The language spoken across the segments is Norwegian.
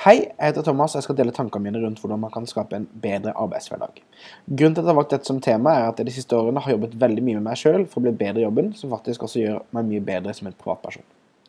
Hei, jeg heter Thomas, og jeg skal dele tankene mine rundt hvordan man kan skape en bedre arbeidshverdag. Grunnen til at jeg har valgt dette som tema er at jeg de siste årene har jobbet veldig mye med meg selv for å bli bedre i jobben, som faktisk også gjør meg mye bedre som en privatperson.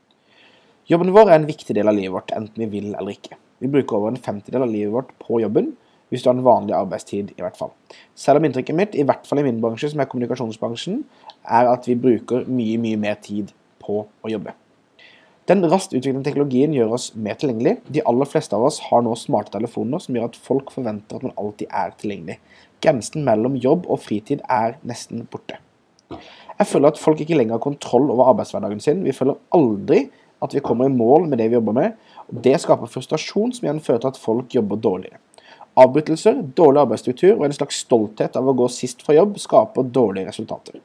Jobben vår er en viktig del av livet vårt, enten vi vil eller ikke. Vi bruker over en 50-del av livet vårt på jobben, hvis du har en vanlig arbeidstid i hvert fall. Selv om inntrykket mitt, i hvert fall i min bransje, som er kommunikasjonsbransjen, er at vi bruker mye mer tid på å jobbe. Den raskt utviklende teknologien gjør oss mer tilgjengelig. De aller fleste av oss har nå smarte telefoner som gjør at folk forventer at man alltid er tilgjengelig. Grensen mellom jobb og fritid er nesten borte. Jeg føler at folk ikke lenger har kontroll over arbeidshverdagen sin. Vi føler aldri at vi kommer i mål med det vi jobber med, og det skaper frustrasjon som igjen fører til at folk jobber dårligere. Avbrytelser, dårlig arbeidsstruktur og en slags stolthet av å gå sist fra jobb skaper dårlige resultater.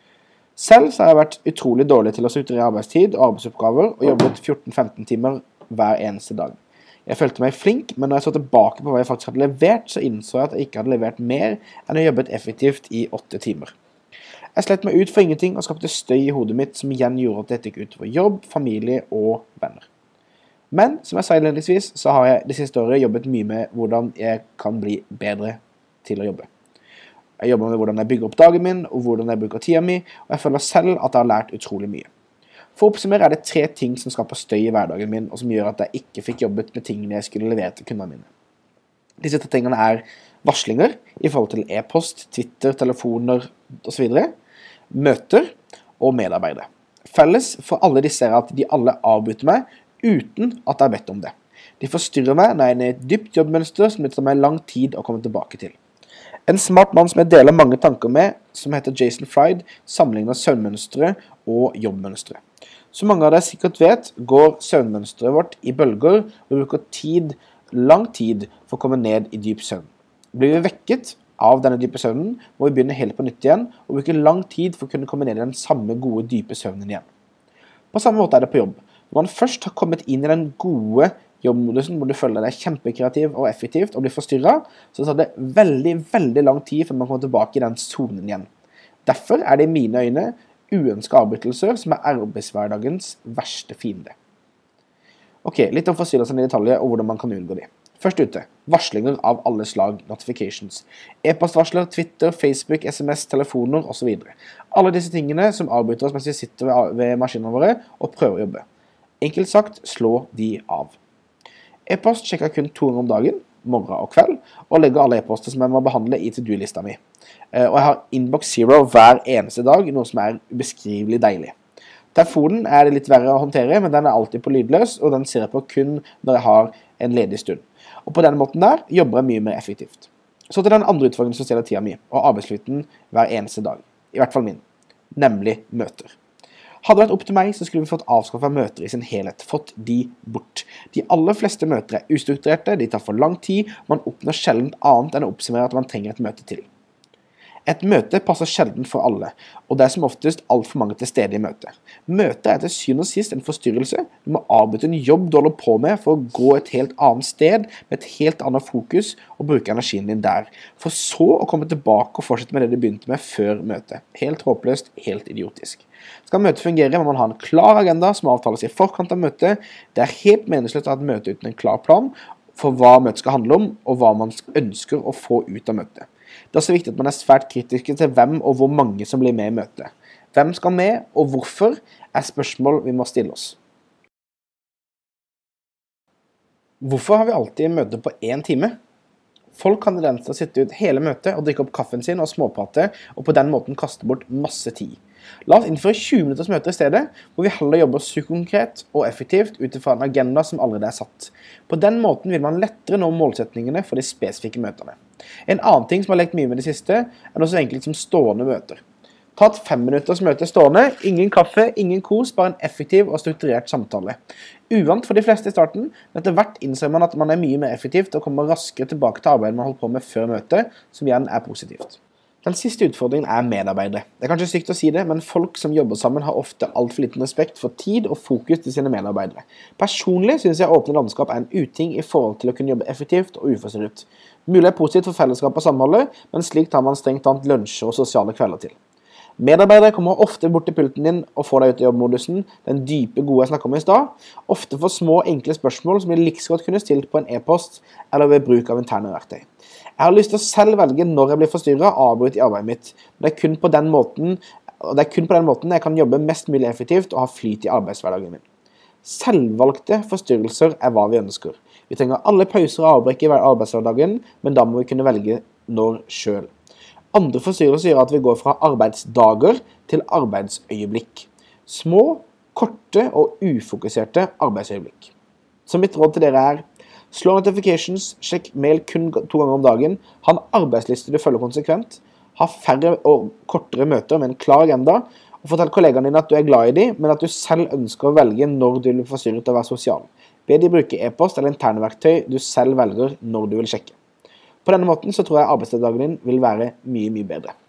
Selv så har jeg vært utrolig dårlig til å strukturere arbeidstid og arbeidsoppgaver, og jobbet 14-15 timer hver eneste dag. Jeg følte meg flink, men når jeg så tilbake på hva jeg faktisk hadde levert, så innså jeg at jeg ikke hadde levert mer enn å jobbet effektivt i 8 timer. Jeg slet meg ut for ingenting og skapte støy i hodet mitt, som igjen gjorde at dette gikk ut for jobb, familie og venner. Men, som jeg sa innledningsvis, så har jeg det siste året jobbet mye med hvordan jeg kan bli bedre til å jobbe. Jeg jobber med hvordan jeg bygger opp dagen min, og hvordan jeg bruker tida mi, og jeg føler selv at jeg har lært utrolig mye. For å oppsummere er det 3 ting som skaper støy i hverdagen min, og som gjør at jeg ikke fikk jobbet med tingene jeg skulle levere til kundene mine. Disse 3 tingene er varslinger, i forhold til e-post, Twitter, telefoner osv., møter og medarbeidere. Felles for alle disse er at de alle avbryter meg uten at jeg har bedt om det. De forstyrrer meg når jeg er i et dypt jobbmønster som det tar meg lang tid å komme tilbake til. En smart mann som jeg deler mange tanker med, som heter Jason Fried, sammenligner søvnmønstre og jobbmønstre. Som mange av dere sikkert vet, går søvnmønstret vårt i bølger, og vi bruker lang tid for å komme ned i dyp søvn. Blir vi vekket av denne dype søvnen, må vi begynne helt på nytt igjen, og bruke lang tid for å kunne komme ned i den samme gode dype søvnen igjen. På samme måte er det på jobb. Når man først har kommet inn i den gode jobbmodusen, hvor du føler deg kjempekreativ og effektivt og blir forstyrret, så tar det veldig lang tid før man kommer tilbake i den zonen igjen. Derfor er det i mine øyne uønskede avbrytelser som er arbeidshverdagens verste fiende. Ok, litt om forstyrrelsene i detaljer og hvordan man kan unngå de. Først ute, varslinger av alle slag, notifications. E-postvarsler, Twitter, Facebook, SMS, telefoner osv. Alle disse tingene som avbryter oss mens vi sitter ved maskinene våre og prøver å jobbe. Enkelt sagt, slå de av. E-post sjekker jeg kun 2 ganger om dagen, morgen og kveld, og legger alle e-poster som jeg må behandle i to-do-lista mi. Og jeg har Inbox Zero hver eneste dag, noe som er ubeskrivelig deilig. Telefonen er det litt verre å håndtere, men den er alltid på lydløs, og den ser jeg på kun når jeg har en ledig stund. Og på denne måten der jobber jeg mye mer effektivt. Så til den andre utfordringen som stjeler tida mi, og arbeidsflyten hver eneste dag. I hvert fall min. Nemlig møter. Hadde det vært opp til meg, så skulle vi fått avskaffet møter i sin helhet, fått de bort. De aller fleste møter er ustrukturerte, de tar for lang tid, man oppnår sjelden annet enn å oppsummere at man trenger et møte til. Et møte passer sjelden for alle, og det er som oftest alt for mange til stede i møtet. Møtet er til syvende og sist en forstyrrelse. Du må avbryte en jobb du holder på med for å gå et helt annet sted, med et helt annet fokus, og bruke energien din der. For så å komme tilbake og fortsette med det du begynte med før møtet. Helt håpløst, helt idiotisk. Skal møtet fungere, må man ha en klar agenda som avtales i forkant av møtet. Det er helt meningsløst å ha et møte uten en klar plan for hva møtet skal handle om, og hva man ønsker å få ut av møtet. Det er også viktig at man er svært kritisk til hvem og hvor mange som blir med i møtet. Hvem skal med, og hvorfor, er spørsmål vi må stille oss. Hvorfor har vi alltid møte på 1 time? Folk kan tendens til å sitte ut hele møtet og drikke opp kaffen sin og småprate, og på den måten kaste bort masse tid. La oss innføre 20 minutters møter i stedet, hvor vi heller jobber superkonkret og effektivt utifra en agenda som allerede er satt. På den måten vil man lettere nå målsetningene for de spesifikke møtene. En annen ting som har lekt mye med det siste, er noe så enkelt som stående møter. Ta et 5 minutters møte stående, ingen kaffe, ingen kos, bare en effektiv og strukturert samtale. Uvant for de fleste i starten, men etter hvert innser man at man er mye mer effektivt og kommer raskere tilbake til arbeidet man holdt på med før møtet, som igjen er positivt. Den siste utfordringen er medarbeidere. Det er kanskje sykt å si det, men folk som jobber sammen har ofte alt for liten respekt for tid og fokus til sine medarbeidere. Personlig synes jeg åpne landskap er en uting i forhold til å kunne jobbe effektivt og uforstyrret. Mulig er positivt for fellesskap og samholdet, men slik tar man strengt annet lunsjer og sosiale kvelder til. Medarbeidere kommer ofte bort til pulten din og får deg ut i jobbmodusen, den dype gode jeg snakket om i stad, ofte for små, enkle spørsmål som de like så godt kunne stilt på en e-post eller ved bruk av interne verktøy. Jeg har lyst til å selv velge når jeg blir forstyrret og avbryter i arbeidet mitt, men det er kun på den måten jeg kan jobbe mest mulig effektivt og ha flyt i arbeidshverdagen min. Selvvalgte forstyrrelser er hva vi ønsker. Vi trenger alle pauser og avbrekk i arbeidshverdagen, men da må vi kunne velge når selv. Andre forstyrrelser gjør at vi går fra arbeidsdager til arbeidsøyeblikk. Små, korte og ufokuserte arbeidsøyeblikk. Så mitt råd til dere er: slå notifications, sjekk mail kun 2 ganger om dagen, ha en arbeidsliste du følger konsekvent, ha færre og kortere møter med en klar agenda, og fortell kollegaene dine at du er glad i dem, men at du selv ønsker å velge når du vil forstyrret å være sosial. Be de bruke e-post eller interne verktøy du selv velger når du vil sjekke. På denne måten så tror jeg arbeidsdagen din vil være mye bedre.